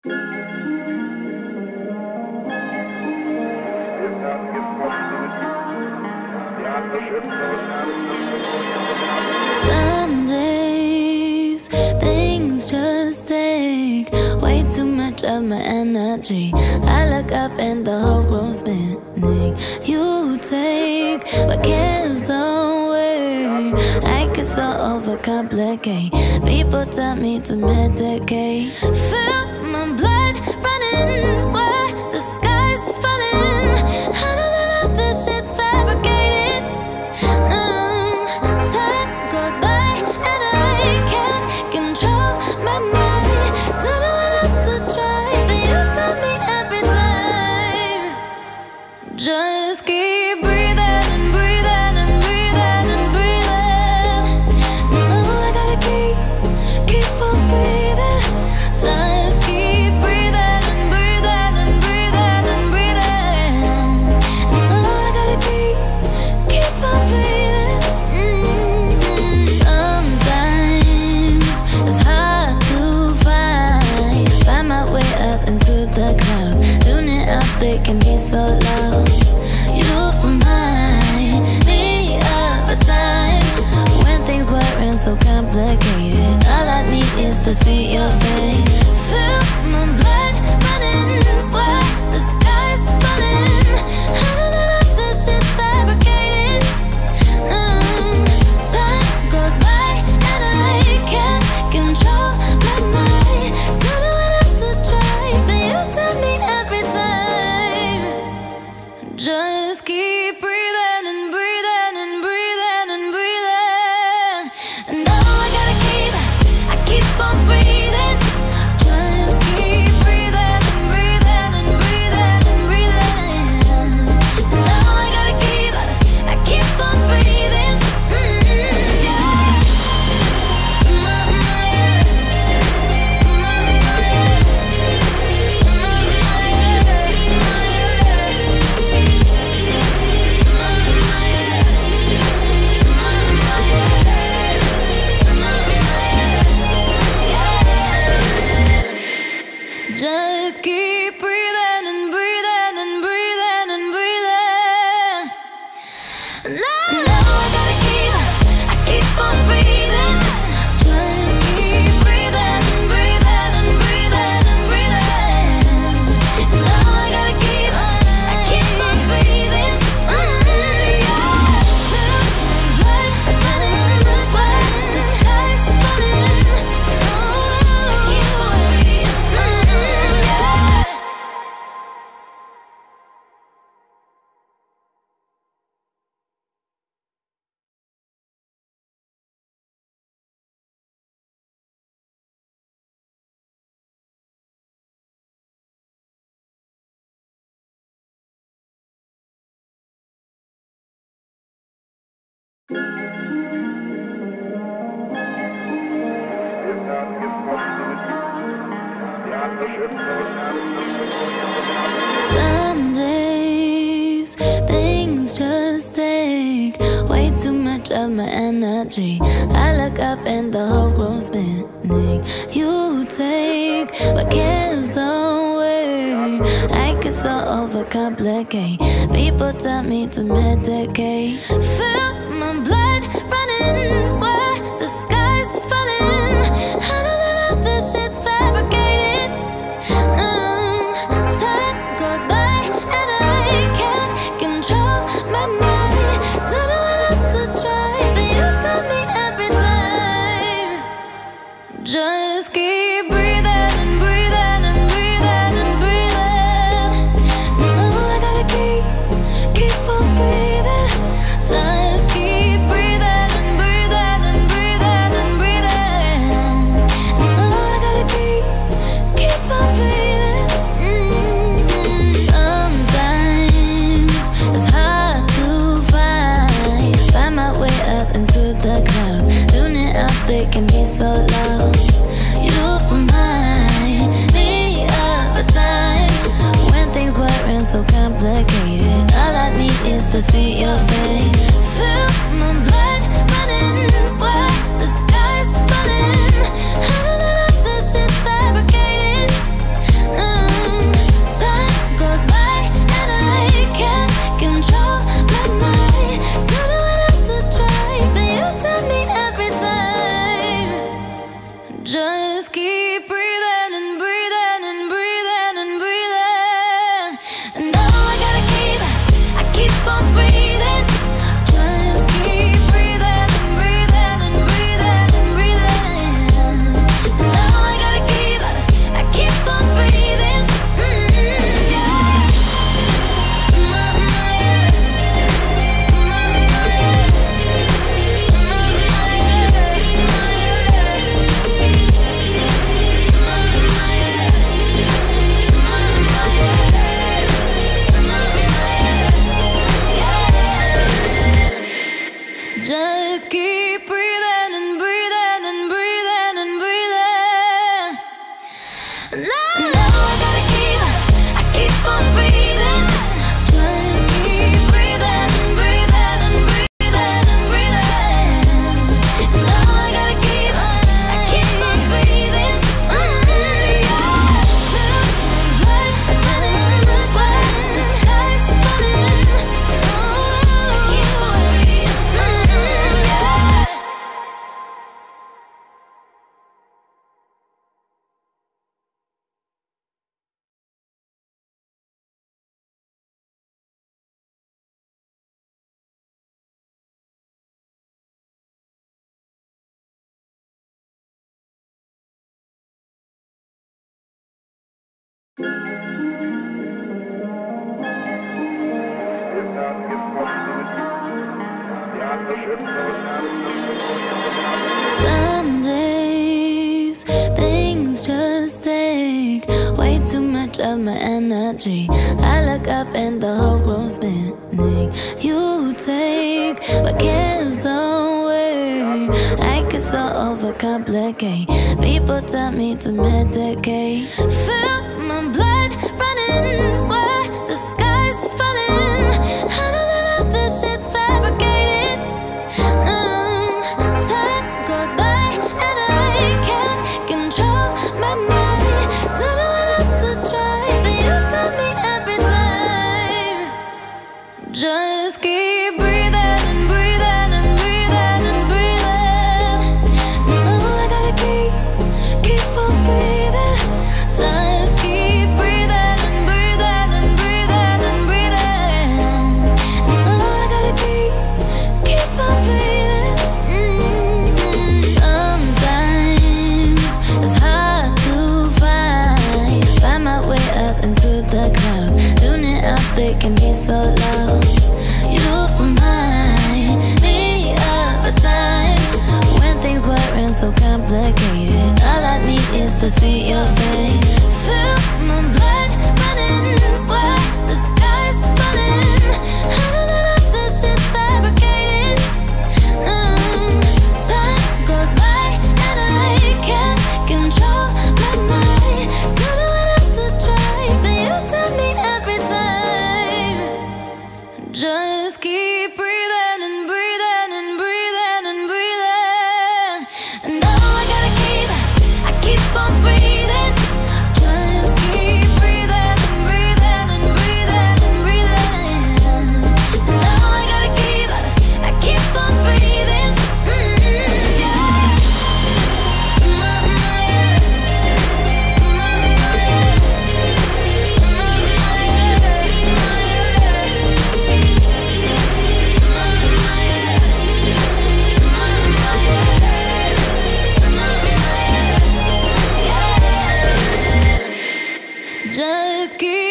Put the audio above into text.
Some days things just take way too much of my energy. I look up and the whole room's spinning. You take my cares away. I get so overcomplicate. People tell me to medicate. Feel my blood running, swear the sky's falling. I don't know if this shit's fabricated. Time goes by and I can't control my mind. Don't know what else to try, but you tell me every time. Just keep breathing and breathing and breathing and breathing. No, I gotta keep on breathing. Just keep breathing and breathing and breathing and breathing. No, I gotta keep on breathing. Sometimes it's hard to find my way up into the clouds. Tuning out, they can be so loud. You remind me of a time when things weren't so complicated. All I need is to see your face. Feel my blood running, swear the sky's falling. I don't know if this shit's fabricated. Time goes by and I can't control my mind. Don't know what else to try, but you tell me every time. Just keep breathing and breathing and breathing and breathing. And all I gotta keep on breathing. Just keep breathing and breathing and breathing and breathing. And all I gotta keep on breathing. Just keep breathing and breathing and breathing and breathing. No, I gotta keep on breathing. Just keep breathing and breathing and breathing and breathing. No, I gotta keep on breathing. Blood running, sweat, the sky's falling. Keep on breathing. Some days things just take way too much of my energy. I look up and the whole room's spinning. You take my cares away. I get so overcomplicate. People tell me to medicate. Feel my blood running, swear the sky's falling. I don't know if this shit's fabricated. Time goes by and I can't control my mind. Don't know what else to try, but you tell me every time. Just keep breathing and breathing and breathing and breathing. No, I gotta keep on breathing. Just keep breathing and breathing and Some days things just take way too much of my energy. I look up and the whole room's spinning. You take my cares away. I get so overcomplicate. People tell me to medicate. Feel my blood running, swear the sky's falling. I don't know this shit's fabricated. Time goes by and I can't control my mind. Don't know what else to try, but you tell me every time. Just keep breathing and breathing and breathing and breathing. No, I gotta keep on breathing. Just keep breathing and breathing and breathing and breathing. No, I gotta keep on breathing. Sometimes it's hard to find my way up into the clouds. Tuning out, they can be so loud. You remind me of a time when things weren't so complicated. All I need is to see your face. Feel my blood running, swear the sky's falling. I don't know if this shit's fabricated. Time goes by and I can't control my mind. Don't know what else to try, but you tell me every time. Just keep breathing and breathing and breathing and breathing. And oh, I gotta keep on breathing. Just keep breathing and breathing and breathing and breathing. And oh, I gotta keep on breathing. Yeah. Just keep